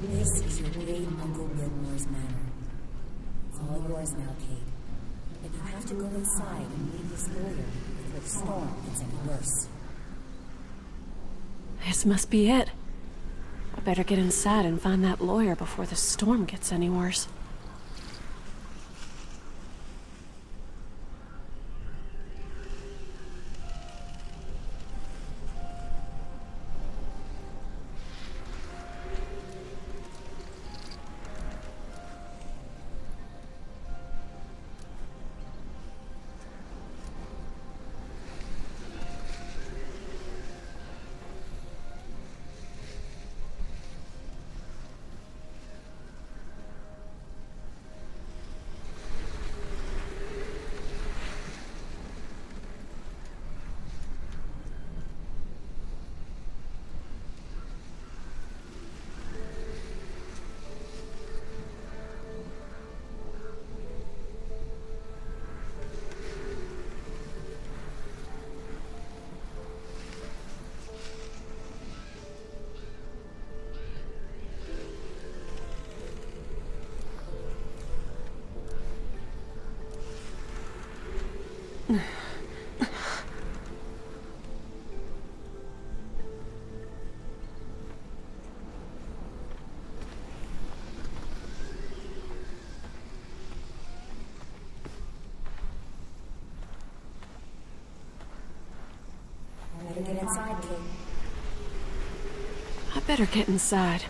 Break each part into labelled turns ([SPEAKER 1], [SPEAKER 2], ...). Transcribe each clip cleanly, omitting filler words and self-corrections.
[SPEAKER 1] This is your great Uncle Biltmore's manor. It's all yours now, Kate. But you have to go inside and meet this lawyer before the storm gets any worse.
[SPEAKER 2] This must be it. I better get inside and find that lawyer before the storm gets any worse.
[SPEAKER 1] Better get inside, Kate.
[SPEAKER 2] I better get inside.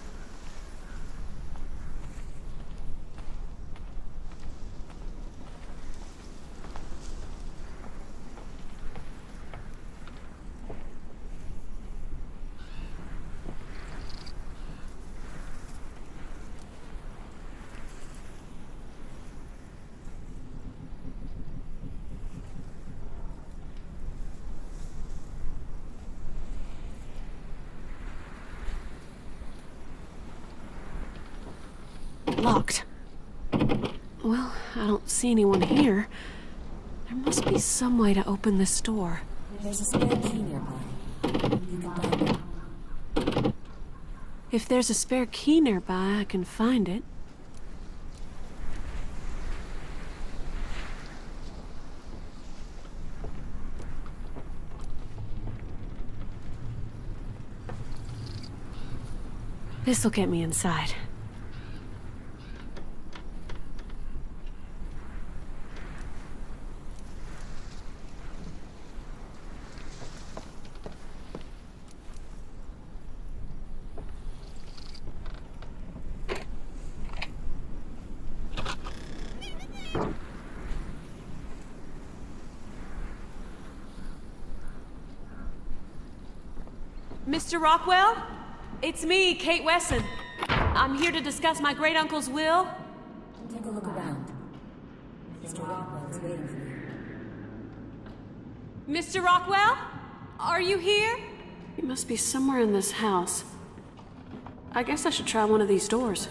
[SPEAKER 2] Locked. Well, I don't see anyone here. There must be some way to open this door.
[SPEAKER 1] There's a spare key nearby. You can find it.
[SPEAKER 2] If there's a spare key nearby, I can find it. This'll get me inside. Mr. Rockwell? It's me, Kate Wesson. I'm here to discuss my great-uncle's will.
[SPEAKER 1] Take a look around. Mr. Rockwell is waiting for you.
[SPEAKER 2] Mr. Rockwell? Are you here? He must be somewhere in this house. I guess I should try one of these doors.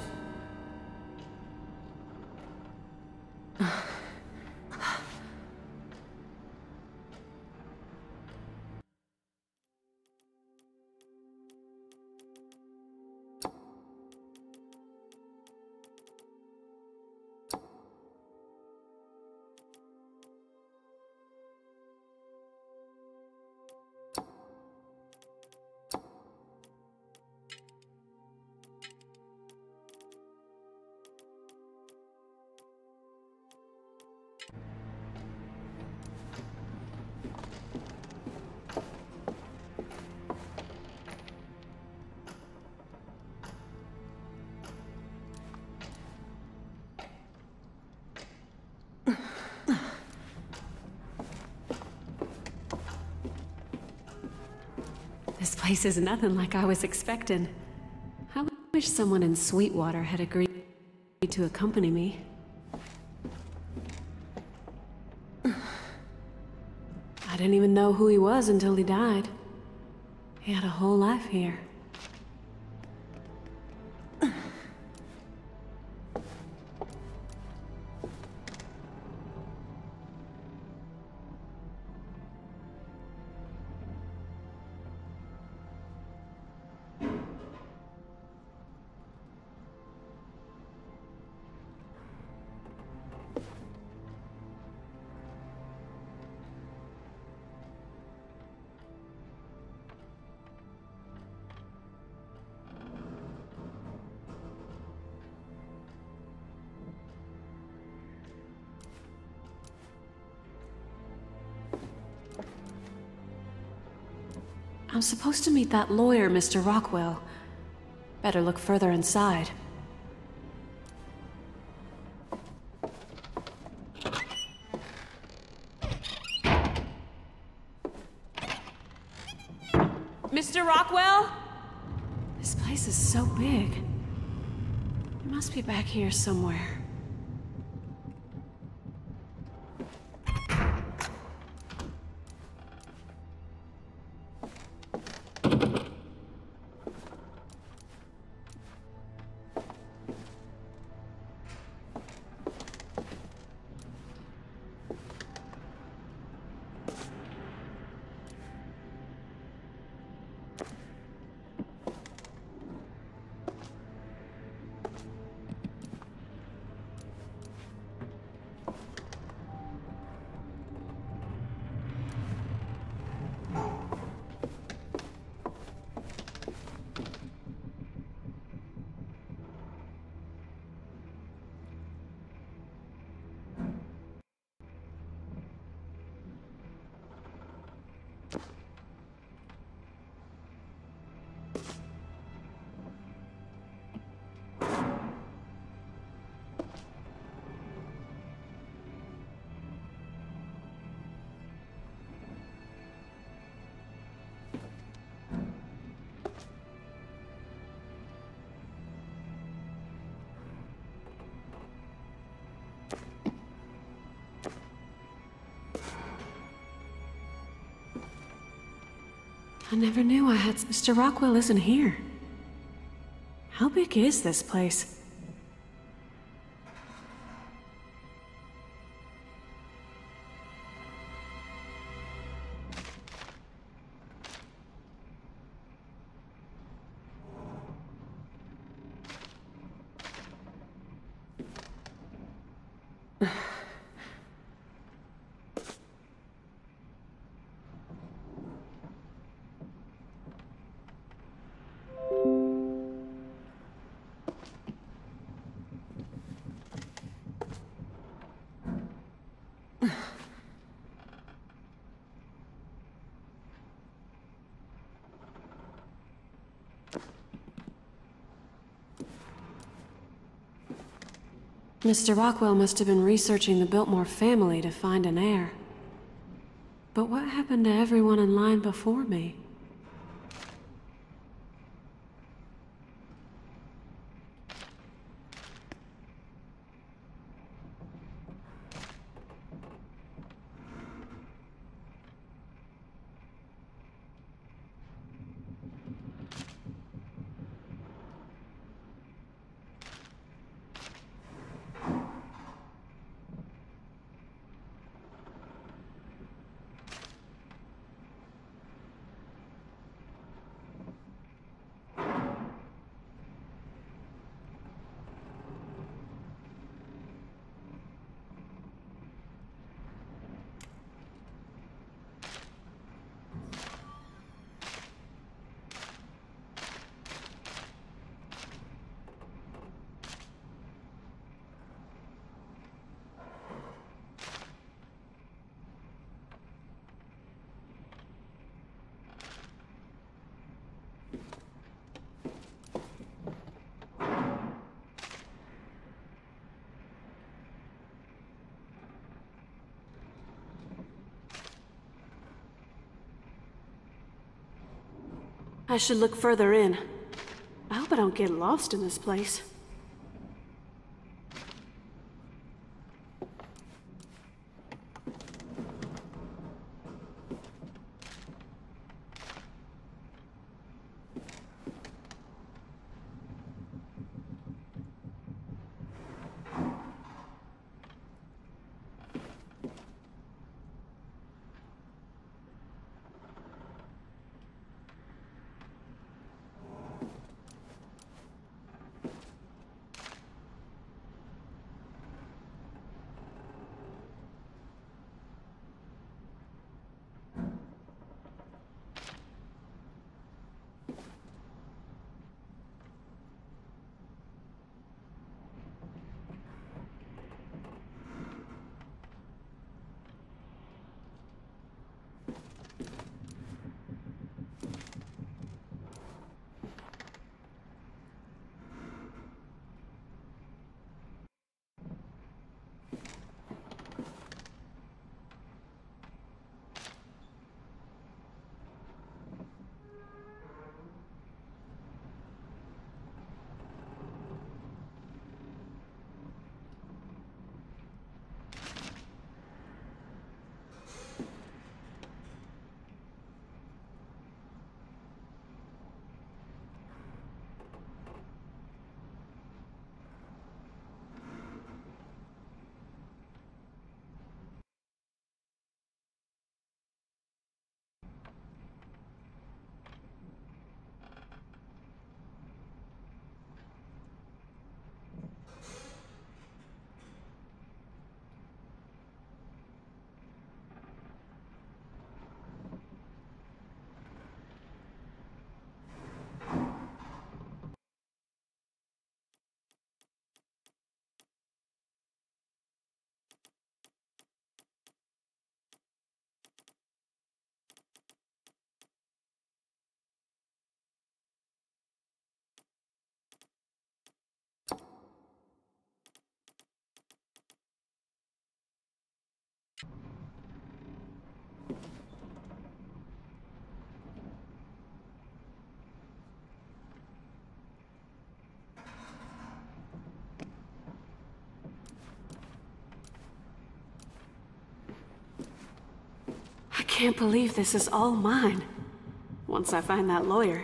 [SPEAKER 2] This place is nothing like I was expecting. I wish someone in Sweetwater had agreed to accompany me. I didn't even know who he was until he died. He had a whole life here. I'm supposed to meet that lawyer, Mr. Rockwell. Better look further inside. Mr. Rockwell? This place is so big. It must be back here somewhere. I never knew I had... Mr. Rockwell isn't here. How big is this place? Mr. Rockwell must have been researching the Biltmore family to find an heir. But what happened to everyone in line before me? I should look further in. I hope I don't get lost in this place. can't believe this is all mine. Once I find that lawyer.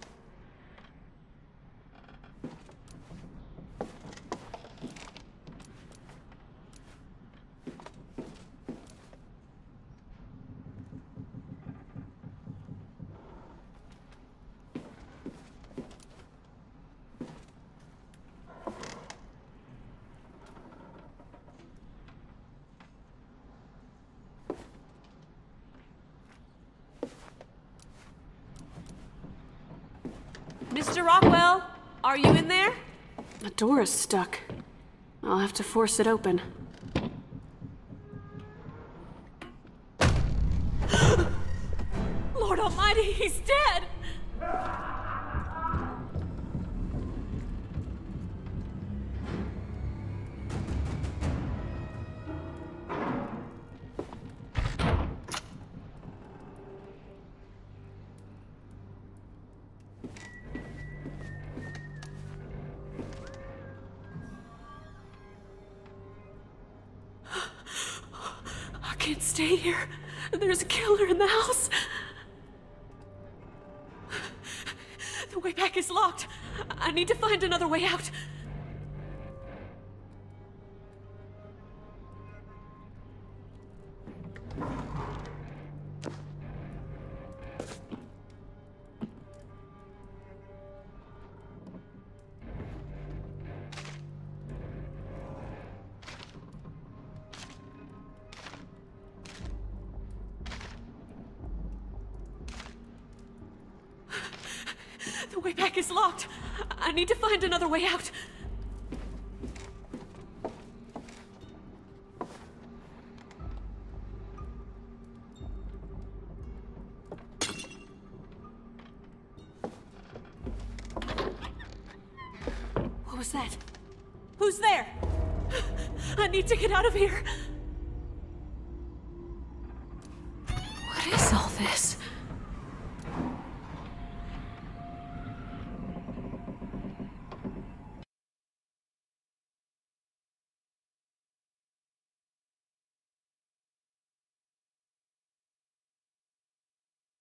[SPEAKER 3] Mr. Rockwell, are you in there?
[SPEAKER 2] The door is stuck. I'll have to force it open.
[SPEAKER 3] Lord Almighty, he's dead!
[SPEAKER 2] I can't stay here. There's a killer in the house.
[SPEAKER 3] The way back is locked. I need to find another way out. The way back is locked. I need to find another way out. What was that? Who's there? I need to get out of here.